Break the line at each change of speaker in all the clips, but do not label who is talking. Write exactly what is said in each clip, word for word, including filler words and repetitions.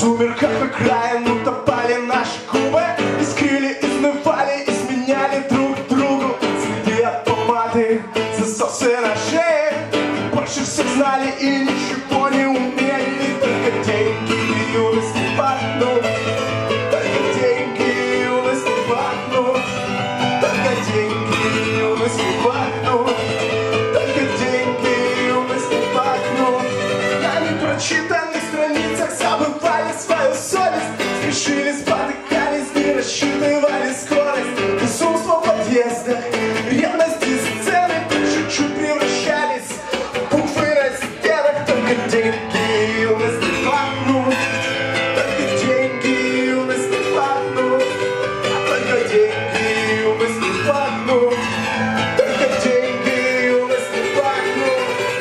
сумерках окраин утопали наши губы, искрили, изнывали, изменяли друг другу. Следы от помады, засосы на шее, больше всех знали и ничего не умели. Только деньги и юность не пахнут, только деньги и юность не пахнут, только деньги и юность не пахнут, только деньги и юность не пахнут. На непрочитанных страницах забывали свою совесть, спешили, спотыкались, не рассчитывали скорость. Безумство в подъездах, ревность и сцены по чуть-чуть превращались в буквы на стенах. Только деньги и юность не пахнут, только деньги и юность не пахнут, только деньги и юность не пахнут, только деньги и юность не пахнут.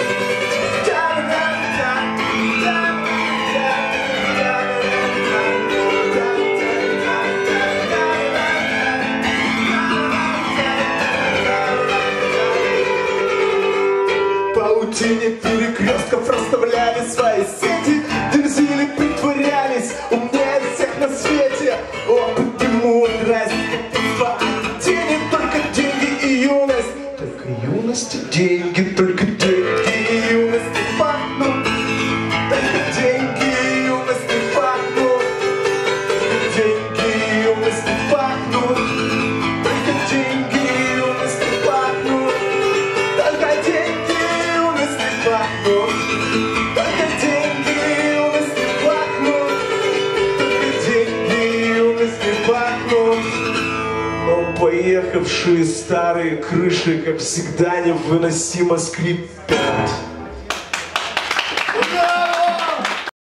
Паутине перекрестков расставляли свои сети, дерзили, притворялись умнее всех на свете. Опыт и мудрость, капитство, тени, только деньги и юность, только юность и деньги, только деньги и юность не пахнут, только деньги и юность не пахнут, только деньги и юность не пахнут, только деньги и юность не пахнут, только деньги и юность не пахнут, только деньги и юность не пахнут, только деньги и юность не пахнут. Но поехавшие старые крыши, как всегда, невыносимо скрипят.